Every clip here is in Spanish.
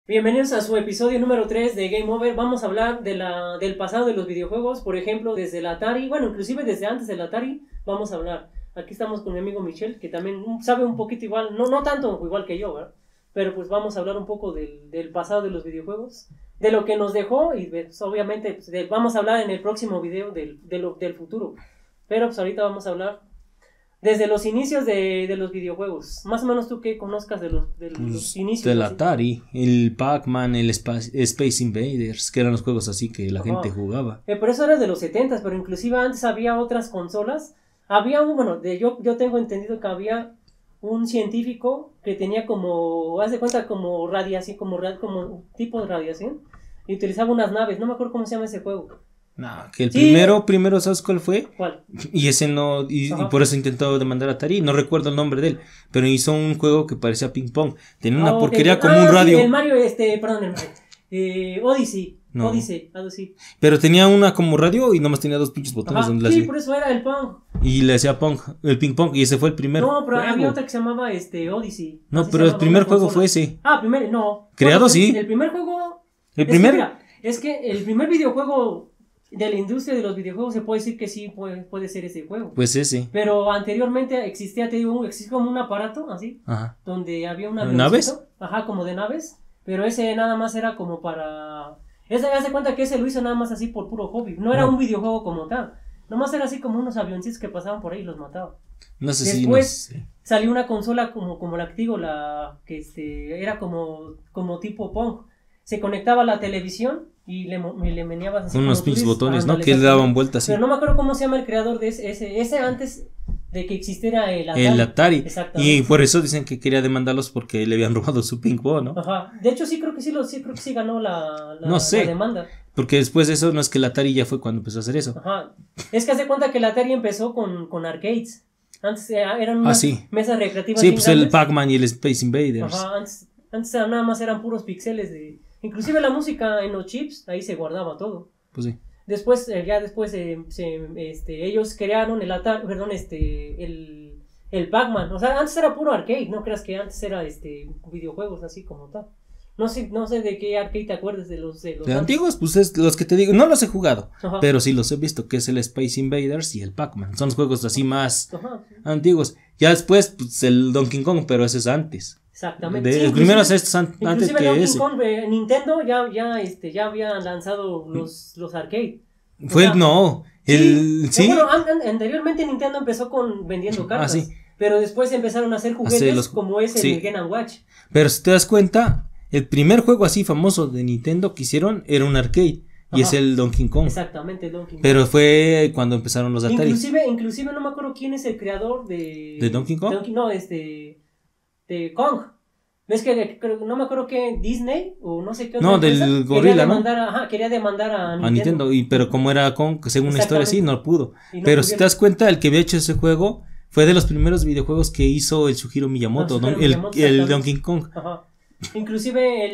Bienvenidos a su episodio número 3 de Game Over. Vamos a hablar del pasado de los videojuegos, por ejemplo, desde el Atari, bueno, inclusive desde antes del Atari, vamos a hablar. Aquí estamos con mi amigo Michelle, que también sabe un poquito igual, no tanto igual que yo, ¿verdad? Pero pues vamos a hablar un poco del pasado de los videojuegos, de lo que nos dejó y pues, obviamente pues, vamos a hablar en el próximo video del futuro. Pero pues ahorita vamos a hablar desde los inicios de los videojuegos. Más o menos tú que conozcas de los inicios. Del Atari, el Pac-Man, el Space Invaders, que eran los juegos así que la gente jugaba. Por eso era de los 70s, pero inclusive antes había otras consolas. Había yo tengo entendido que había un científico que tenía como, haz de cuenta, como radiación, como tipo de radiación, y utilizaba unas naves. No me acuerdo cómo se llama ese juego. No, que el primero, ¿sabes cuál fue? ¿Cuál? Y ese no, y por eso intentó demandar a Atari, no recuerdo el nombre de él, pero hizo un juego que parecía ping pong, tenía una porquería como un radio. Sí, el Mario, Odyssey. No. Odyssey. Pero tenía una como radio y nomás tenía dos pinches botones donde sí, hacía. por eso era el pong. Y le hacía el ping pong, y ese fue el primer No, pero juego. había otra que se llamaba Odyssey. No, Así pero el primer juego fue ese. No. Creado sí. El primer juego. Es que el primer videojuego de la industria de los videojuegos se puede decir que sí puede ser ese juego. Pues ese. Pero anteriormente existía como un aparato así. Ajá. Donde había una ¿Naves? Ajá, como de naves. Pero ese nada más era como para. Hace cuenta que ese lo hizo nada más así por puro hobby. No era un videojuego como tal. Nomás era así como unos avioncitos que pasaban por ahí y los mataban. No sé si. Después salió una consola como la que digo, que era como tipo Pong. Se conectaba a la televisión y le meneabas así. Unos pinches botones, ¿no? Que le daban vueltas así. Pero no me acuerdo cómo se llama el creador de ese antes de que existiera el Atari. El Atari. Exactamente. Y por eso dicen que quería demandarlos porque le habían robado su ping pong, ¿no? Ajá. De hecho sí creo que sí ganó la demanda. Porque después de eso no es que el Atari ya fue cuando empezó a hacer eso. Ajá. Es que hace cuenta que el Atari empezó con arcades. Antes eran unas mesas recreativas. Sí, pues el Pac-Man y el Space Invaders. Ajá, antes nada más eran puros píxeles inclusive la música en los chips, ahí se guardaba todo. Pues sí. Después, ellos crearon el Atari, perdón, el Pac-Man. O sea, antes era puro arcade, no creas que antes era videojuegos así como tal. No sé de qué arcade te acuerdas de los antiguos, pues es los que te digo, no los he jugado, pero sí los he visto, que es el Space Invaders y el Pac-Man. Son los juegos así más antiguos. Ya después, pues el Donkey Kong, pero ese es antes. Exactamente. El primero es estos antes que Donkey ese. Kong, Nintendo ya había lanzado los arcade. Bueno, anteriormente Nintendo empezó vendiendo cartas. Sí. Pero después empezaron a hacer juguetes como el Game & Watch. Pero si te das cuenta, el primer juego así famoso de Nintendo que hicieron era un arcade. Y es el Donkey Kong. Exactamente, el Donkey Kong. Pero fue cuando empezaron los Atari. Inclusive no me acuerdo quién es el creador de Donkey Kong. De Kong. ¿Ves que no me acuerdo qué Disney o no sé qué otra del gorila, ¿no? Quería demandar a Nintendo. Pero como era Kong, según una historia así, no pudo. Pero si te das cuenta, el que había hecho ese juego fue de los primeros videojuegos que hizo el Shigeru Miyamoto, el Donkey Kong. Ajá. Inclusive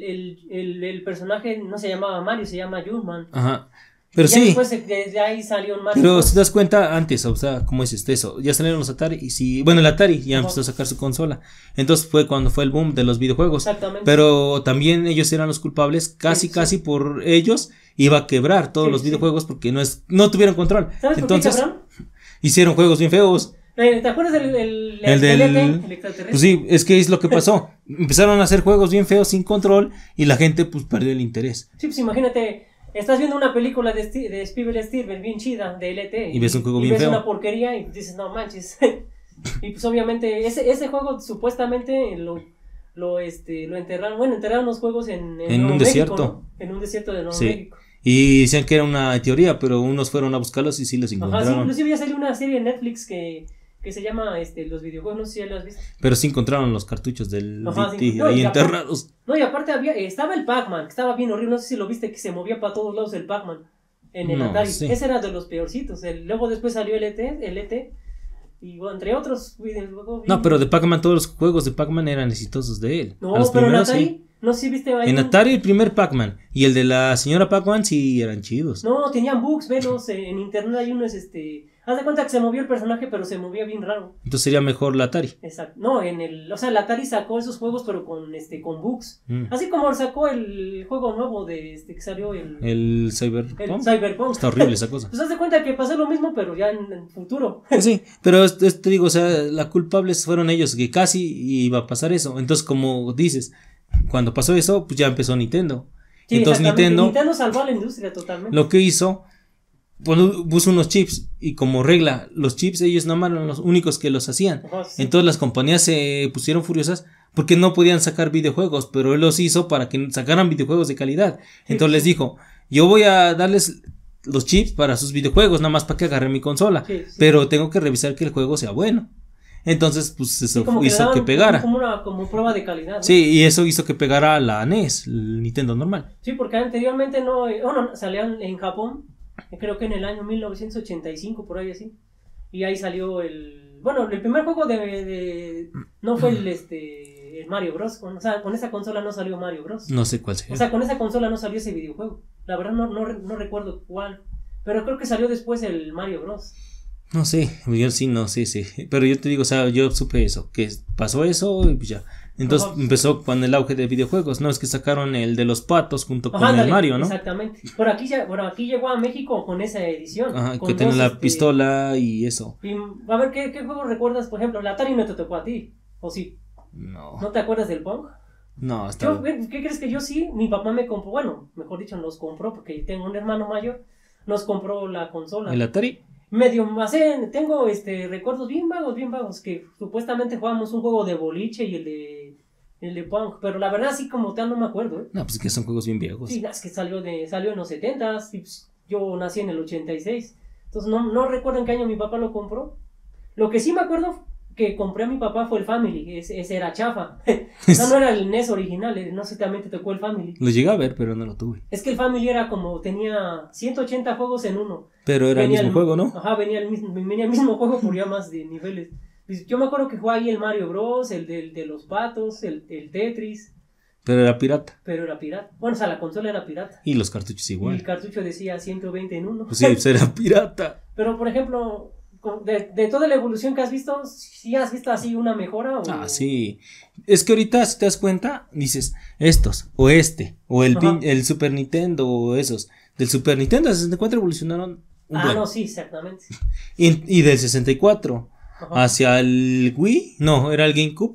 el personaje no se llamaba Mario, se llama Jumpman. Ajá. Pero sí. Después de ahí salió un Mario. Pero si te das cuenta, antes, o sea, ¿cómo es eso? Ya salieron los Atari el Atari ya empezó a sacar su consola. Entonces fue cuando fue el boom de los videojuegos. Exactamente. Pero también ellos eran los culpables, casi por ellos iba a quebrar todos los videojuegos porque no tuvieron control. ¿Sabes entonces, por qué quebraron? Hicieron juegos bien feos. ¿Te acuerdas del extraterrestre? Pues sí, es que es lo que pasó. Empezaron a hacer juegos bien feos sin control y la gente pues perdió el interés. Sí, pues imagínate, estás viendo una película de Spielberg bien chida, de LT. Y ves un juego bien feo. Y ves una porquería y dices, no manches. Y pues obviamente ese juego supuestamente lo enterraron. Bueno, enterraron los juegos en un desierto. México, ¿no? En un desierto de Nuevo sí. México. Y decían que era una teoría, pero unos fueron a buscarlos y sí los encontraron. Ajá, sí, inclusive ya salió una serie en Netflix que se llama Los videojuegos, no sé si ya lo has visto. Pero sí encontraron los cartuchos del DT ahí enterrados. Aparte estaba el Pac-Man, que estaba bien horrible, no sé si lo viste, que se movía para todos lados el Pac-Man en el Atari. Sí. Ese era de los peorcitos. Luego después salió el ET, y bueno, entre otros videojuegos. No, pero de Pac-Man, todos los juegos de Pac-Man eran exitosos de él. No, pero en Atari, sí. No sé si viste ahí. En Atari el primer Pac-Man y el de la señora Pac-Man sí eran chidos. No, tenían bugs, velos, en internet hay unos Haz de cuenta que se movió el personaje, pero se movía bien raro. Entonces sería mejor la Atari. Exacto. No, o sea, la Atari sacó esos juegos, pero con bugs. Así como sacó el juego nuevo que salió el Cyberpunk. Cyberpunk. Está horrible esa cosa. Pues haz de cuenta que pasó lo mismo, pero ya en el futuro. Sí, pero te digo, o sea, la culpables fueron ellos, que casi iba a pasar eso. Entonces, como dices, cuando pasó eso, pues ya empezó Nintendo. Sí, entonces Nintendo salvó a la industria totalmente. Lo que hizo, puso unos chips, y como regla, los chips ellos no eran los únicos que los hacían. Sí. Entonces las compañías se pusieron furiosas porque no podían sacar videojuegos, pero él los hizo para que sacaran videojuegos de calidad. Entonces les dijo, yo voy a darles los chips para sus videojuegos, nada más para que agarren mi consola, pero tengo que revisar que el juego sea bueno. Entonces, pues eso hizo que pegara. Como prueba de calidad, ¿no? Sí, y eso hizo que pegara la NES, el Nintendo normal. Sí, porque anteriormente salían en Japón, creo que en el año 1985, por ahí así. Y ahí salió el primer juego no fue el Mario Bros. O sea, con esa consola no salió Mario Bros. No sé cuál sería. O sea, con esa consola no salió ese videojuego. La verdad no recuerdo cuál. Pero creo que salió después el Mario Bros. No sé, yo sí, no sé, sí. Pero yo te digo, o sea, yo supe eso, que pasó eso y pues ya. Entonces empezó con el auge de videojuegos, ¿no? Es que sacaron el de los patos junto con el Mario, ¿no? Exactamente. Por aquí llegó a México con esa edición. Ajá, que tiene la pistola y eso. Y, a ver, ¿qué juego recuerdas? Por ejemplo, la Atari no te tocó a ti, ¿o sí? No. ¿No te acuerdas del Pong? No, ¿Qué crees que yo sí? Mi papá me compró, bueno, mejor dicho, nos compró, porque tengo un hermano mayor, nos compró la consola. ¿El Atari? Medio más, tengo recuerdos bien vagos, que supuestamente jugábamos un juego de boliche y el de Pong, pero la verdad sí como tal no me acuerdo, No, pues que son juegos bien viejos. Sí, es que salió en los 70s, y pues, yo nací en el 86, entonces no recuerdo en qué año mi papá lo compró. Lo que sí me acuerdo que compré a mi papá fue el Family, ese era chafa. No era el NES original, no sé si también te tocó el Family. Lo llegué a ver, pero no lo tuve. Es que el Family era tenía 180 juegos en uno. Pero era el mismo juego, ¿no? Ajá, venía el mismo juego por ya más de niveles. Yo me acuerdo que jugaba ahí el Mario Bros, el de los patos, el Tetris. Pero era pirata. Bueno, o sea, la consola era pirata. Y los cartuchos igual. Y el cartucho decía 120 en uno. Pues sí, pues era pirata. Pero, por ejemplo, de toda la evolución que has visto, ¿sí has visto así una mejora? Ah, sí. Es que ahorita, si te das cuenta, dices, estos, o o el Super Nintendo, o esos. Del Super Nintendo al 64 evolucionaron no, sí, exactamente. Y del 64 hacia el Wii, no, era el GameCube.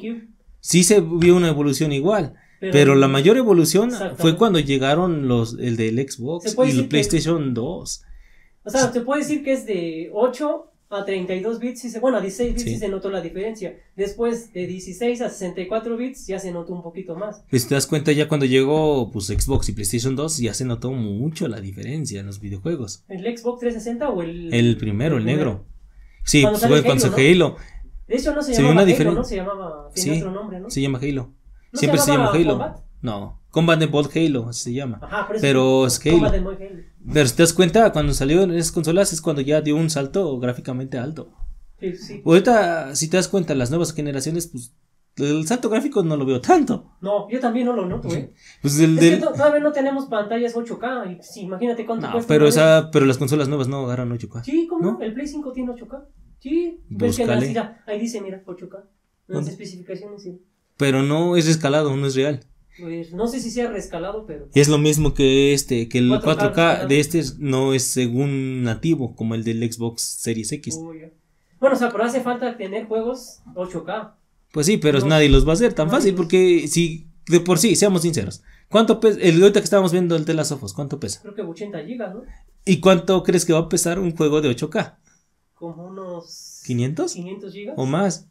Sí se vio una evolución igual. Pero la mayor evolución fue cuando llegaron el del Xbox y el PlayStation 2. O sea, se puede decir que es de 8 a 32 bits, a 16 bits sí se notó la diferencia. Después de 16 a 64 bits ya se notó un poquito más. Pues te das cuenta ya cuando llegó pues Xbox y PlayStation 2 ya se notó mucho la diferencia en los videojuegos. ¿El Xbox 360 o el...? El primero, el negro. Sí, pues fue cuando se Halo. De hecho no se llamaba Halo, ¿no? Se llamaba... Tiene otro nombre, ¿no? Se llama Halo. ¿No siempre se llama Halo. Combat? No, Combat Evolved Halo, así se llama. Ajá, pero es Halo. Pero si te das cuenta, cuando salió en esas consolas es cuando ya dio un salto gráficamente alto. Sí. Ahorita, si te das cuenta, las nuevas generaciones, pues el salto gráfico no lo veo tanto. No, yo también no lo noto, Pues que todavía no tenemos pantallas 8K. Y, sí, imagínate cuánto cuesta. Pero las consolas nuevas no agarran 8K. Sí, ¿cómo? ¿No? El Play 5 tiene 8K. Sí, ves que ahí dice, mira, 8K. Las especificaciones, sí. Pero no es escalado, no es real. Pues no sé si sea rescalado, pero... Es lo mismo que que el 4K de no es según nativo, como el del Xbox Series X. Bueno, o sea, pero hace falta tener juegos 8K. Pues sí, pero nadie los va a hacer tan fácil, porque si de por sí, seamos sinceros, ¿cuánto pesa? Ahorita que estábamos viendo el de las Us, ¿cuánto pesa? Creo que 80 gigas, ¿no? ¿Y cuánto crees que va a pesar un juego de 8K? Como unos... ¿500? ¿500 gigas? ¿O más?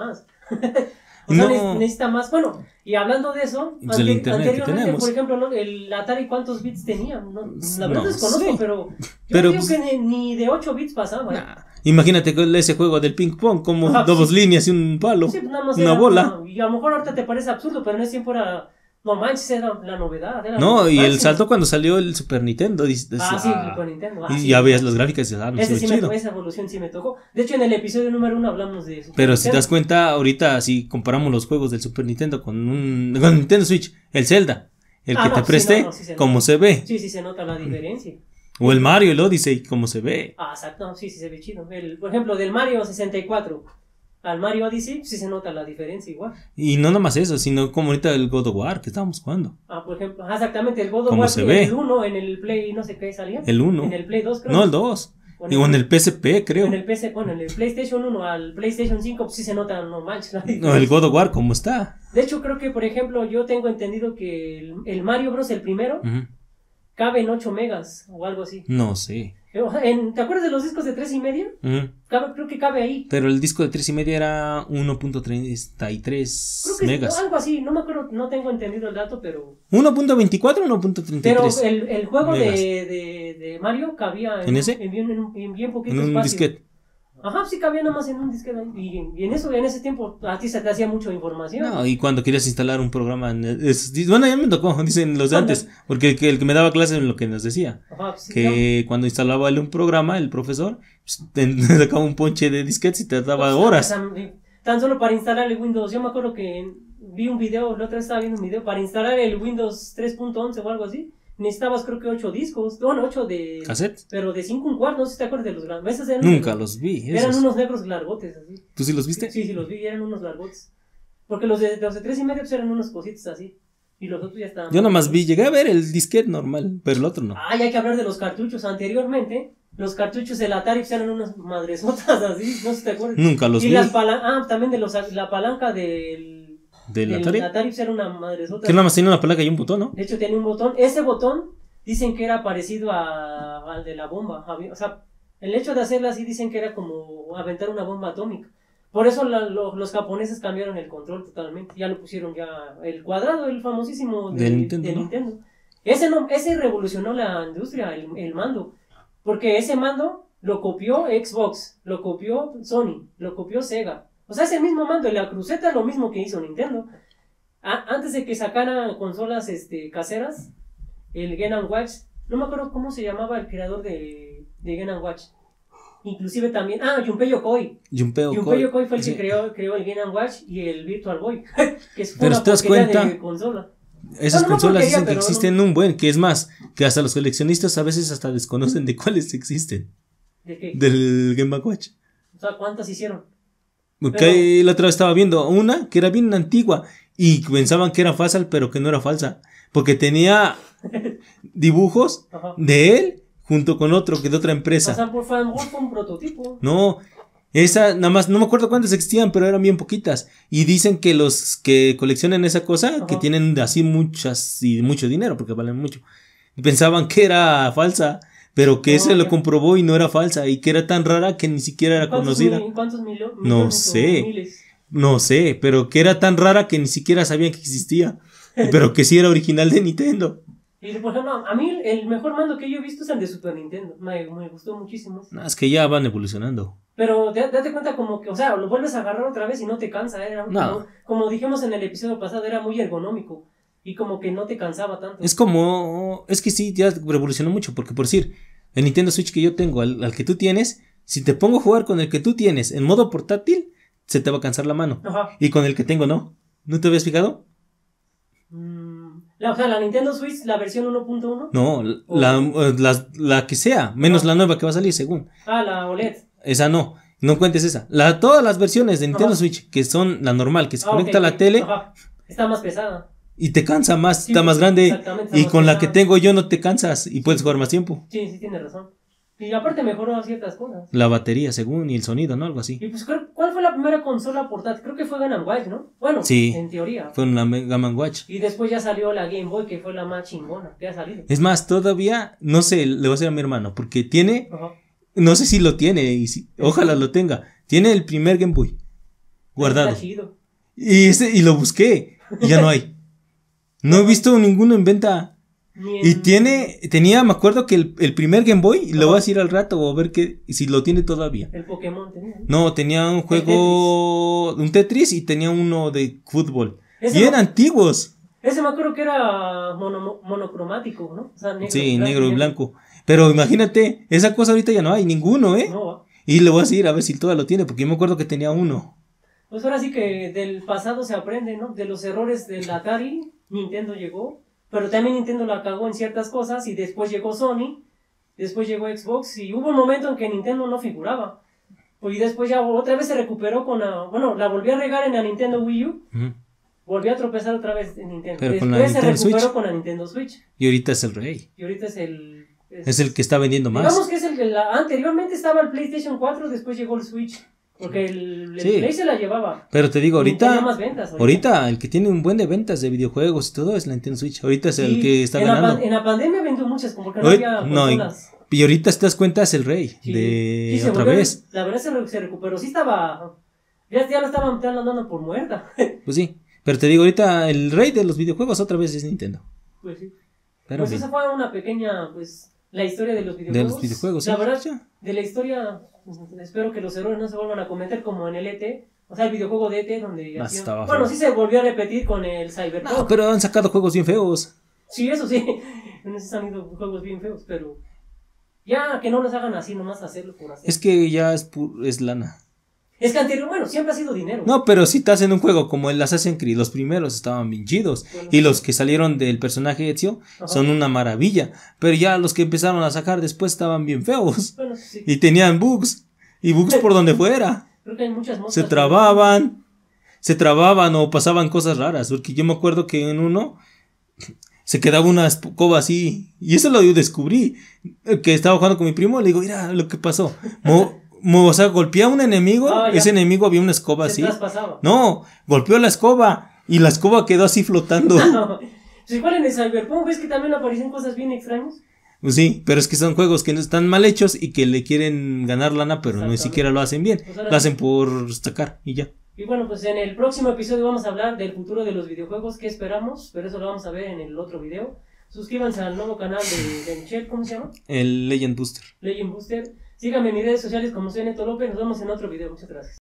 O sea, necesita más. Bueno, y hablando de eso, pues el internet que tenemos. Por ejemplo, el Atari, ¿cuántos bits tenía? La verdad desconozco, sí. pero yo digo que ni de 8 bits pasaba. Imagínate ese juego del ping pong, como dos líneas y un palo, sí, nada más una bola. Y a lo mejor ahorita te parece absurdo, pero en ese tiempo era... No manches, era la novedad. Y el salto cuando salió el Super Nintendo. Sí, el Super Nintendo. Y ya veías las gráficas y esa evolución sí me tocó. De hecho, en el episodio número 1 hablamos de eso. Pero si te das cuenta, ahorita si comparamos los juegos del Super Nintendo con Nintendo Switch, el Zelda, el que te presté, ¿cómo se ve? Sí, se nota la diferencia. O el Mario, el Odyssey, como se ve. Ah, exacto, sí, sí se ve chido. Por ejemplo, del Mario 64 al Mario Odyssey, sí se nota la diferencia igual. Y no nomás eso, sino como ahorita el God of War que estábamos jugando. Ah, por ejemplo, exactamente, el God of ¿Cómo War, se ve? el 1 en el Play, no sé qué salía. El 1. En el Play 2, creo. No, el 2. O en el PSP, creo. En el PC, bueno, en el PlayStation 1 al PlayStation 5, pues sí se nota, no manches. No, el God of War, ¿cómo está? De hecho, creo que, por ejemplo, yo tengo entendido que el Mario Bros, el primero, Ujú. cabe en 8 megas o algo así. No sé. ¿Te acuerdas de los discos de 3,5? Ujú. Creo que cabe ahí. Pero el disco de 3,5 era 1.33 Creo que megas. algo así, no me acuerdo, no tengo entendido el dato, pero... 1.24 o 1.33. Pero el juego megas. de Mario cabía ¿En ese? en bien poquito En un espacio. disquete. Ajá, sí cabía nada más en un disquete. Y en ese tiempo a ti se te hacía mucha información. No, y cuando querías instalar un programa. Bueno, ya me tocó, dicen los de antes. Porque el que me daba clases en lo que nos decía. Ajá, sí, Que cuando instalaba él un programa, el profesor, pues, te sacaba un ponche de disquetes y te daba horas. Tan solo para instalar el Windows. Yo me acuerdo que vi un video, la otra vez estaba viendo un video, para instalar el Windows 3.11 o algo así. Necesitabas creo que 8 discos, bueno, 8 de... ¿Cassette? Pero de 5 1/4, no sé si te acuerdas de los grandes. Nunca los vi. Eran Esos. unos negros largotes así. ¿Tú sí los viste? Sí, sí, los vi, eran unos largotes. Porque los de 3,5 pues eran unos cositos así. Y los otros ya estaban... Yo nomás vi, llegué a ver el disquete normal, pero el otro no. Ah, y hay que hablar de los cartuchos. Anteriormente, los cartuchos del Atari pues eran unas madresotas así, no sé si te acuerdas. Nunca los Y vi. también la palanca del Atari? Atari pues era una madresota. Que nada más tiene una palanca y un botón, ¿no? De hecho tenía un botón. Ese botón dicen que era parecido al de la bomba. O sea, el hecho de hacerla así dicen que era como aventar una bomba atómica. Por eso los japoneses cambiaron el control totalmente. Ya lo pusieron ya el cuadrado, el famosísimo de Nintendo, ¿no? Nintendo. Ese revolucionó la industria, el mando. Porque ese mando lo copió Xbox, lo copió Sony, lo copió Sega. O sea, es el mismo mando. Y la cruceta es lo mismo que hizo Nintendo. Antes de que sacaran consolas caseras, el Game & Watch, no me acuerdo cómo se llamaba el creador de Game & Watch. Inclusive también, Junpei Yokoi. Junpei Yokoi fue el sí. que creó el Game & Watch y el Virtual Boy, que es Pero una te das porquería cuenta, de consola. Esas No consolas porquería, dicen que pero existen un buen, que es más, que hasta los coleccionistas a veces hasta desconocen de cuáles existen. ¿De qué? Del Game Watch. O sea, ¿cuántas hicieron? Porque la otra vez estaba viendo una que era bien antigua y pensaban que era falsa, pero que no era falsa. Porque tenía dibujos Ajá. de él junto con otro que de otra empresa. O sea, fue un prototipo. No, esa nada más, no me acuerdo cuántas existían, pero eran bien poquitas. Y dicen que los que coleccionan esa cosa, Ajá. que tienen así muchas y mucho dinero, porque valen mucho, y pensaban que era falsa, pero que No, ese lo ya. comprobó y no era falsa, y que era tan rara que ni siquiera era conocida. ¿Cuántos millones? No sé. Miles. No sé, pero que era tan rara que ni siquiera sabían que existía. Pero que sí era original de Nintendo. Y por ejemplo, a mí el mejor mando que yo he visto es el de Super Nintendo. Me gustó muchísimo. No, es que ya van evolucionando. Pero date cuenta como que, o sea, lo vuelves a agarrar otra vez y no te cansa. No. Como dijimos en el episodio pasado, era muy ergonómico. Y como que no te cansaba tanto. Es que sí, ya revolucionó mucho. Porque por decir, el Nintendo Switch que yo tengo, al que tú tienes, si te pongo a jugar con el que tú tienes en modo portátil, se te va a cansar la mano. Ajá. Y con el que tengo, ¿no? ¿No te habías fijado? O sea, la Nintendo Switch, la versión 1.1. No, la que sea, menos Ajá. la nueva que va a salir, según. La OLED. Esa no cuentes esa. Todas las versiones de Nintendo Ajá. Switch, que son la normal, que se conecta Ok, a la tele Ajá. Está más pesada. y te cansa más, Sí, está más grande. exactamente, está Y más con la pesada. que tengo yo no te cansas y puedes jugar más tiempo. Sí, sí, tienes razón. Y aparte mejoró ciertas cosas. La batería, según, y el sonido, ¿no? Algo así. Y pues, ¿cuál fue la primera consola portátil? Creo que fue Game & Watch, ¿no? Bueno, Sí. en teoría. Fue una Game & Watch. Y después ya salió la Game Boy, que fue la más chingona que ha salido. Es más, todavía, no sé, le voy a hacer a mi hermano, porque tiene, Ajá. no sé si lo tiene, ojalá lo tenga. Tiene el primer Game Boy guardado. Está chido. Y lo busqué, y ya no hay. No he visto ninguno en venta. Y tenía, me acuerdo que el primer Game Boy, lo voy a decir al rato, o a ver si lo tiene todavía. El Pokémon tenía. No, tenía un juego, un Tetris y tenía uno de fútbol. Ese Bien no- antiguos. Ese me acuerdo que era monocromático, ¿no? O sea, negro, Sí, negro y blanco. Pero imagínate, esa cosa ahorita ya no hay, ninguno, ¿eh? No, va. Y le voy a decir a ver si todavía lo tiene, porque yo me acuerdo que tenía uno. Pues ahora sí que del pasado se aprende, ¿no? De los errores del Atari, Nintendo llegó. Pero también Nintendo la cagó en ciertas cosas y después llegó Sony después llegó Xbox y hubo un momento en que Nintendo no figuraba. Y después ya otra vez se recuperó con la volvió a regar en la Nintendo Wii U. Volvió a tropezar otra vez en Nintendo. Pero después se recuperó con la Nintendo Switch. Y ahorita es el rey. Y ahorita es el... Es el que está vendiendo más. Digamos que es el de anteriormente estaba el PlayStation 4, después llegó el Switch. Porque el Play se la llevaba. Pero te digo, ahorita, más ventas, ahorita el que tiene un buen de ventas de videojuegos y todo es la Nintendo Switch. Ahorita es el que está ganando. En la pandemia vendió muchas, porque no había consolas. Y ahorita te das cuenta es el rey de otra vez. La verdad se recuperó. Sí estaba... Ya la estaban dando por muerta. Pues sí. Pero te digo, ahorita el rey de los videojuegos otra vez es Nintendo. Pues sí. Pero pues esa fue una pequeña, la historia de los videojuegos. De los videojuegos, la verdad, de la historia, espero que los errores no se vuelvan a cometer como en el ET. O sea, el videojuego de ET donde... Bueno, sí se volvió a repetir con el Cyberpunk. No, pero han sacado juegos bien feos. Sí, eso sí. En esos han ido juegos bien feos, pero... Ya, que no los hagan así, nomás hacerlo por hacer. Es que ya es lana. Es que anterior, siempre ha sido dinero. No, pero si te hacen un juego como el Assassin's Creed, los primeros estaban bien chidos. Bueno, y los que salieron del personaje Ezio son una maravilla. Pero ya los que empezaron a sacar después estaban bien feos. Bueno, sí. Y tenían bugs. Y bugs por donde fuera. Creo que hay muchas moscas. Se trababan o pasaban cosas raras. Porque yo me acuerdo que en uno se quedaba una escoba así. Y eso lo yo descubrí. Que estaba jugando con mi primo. Le digo, mira lo que pasó. O sea, golpeé a un enemigo, ese enemigo había una escoba así. No, golpeó la escoba y la escoba quedó así flotando. No. Pues igual en el Cyberpunk, ¿ves que también aparecen cosas bien extrañas? Pues sí, pero es que son juegos que no están mal hechos y que le quieren ganar lana, pero ni siquiera lo hacen bien. Pues lo hacen por sacar y ya. Y bueno, pues en el próximo episodio vamos a hablar del futuro de los videojuegos, qué esperamos, pero eso lo vamos a ver en el otro video. Suscríbanse al nuevo canal de Michelle, ¿cómo se llama? El Legend Booster. Legend Booster. Síganme en mis redes sociales como soy Neto López. Nos vemos en otro video. Muchas gracias.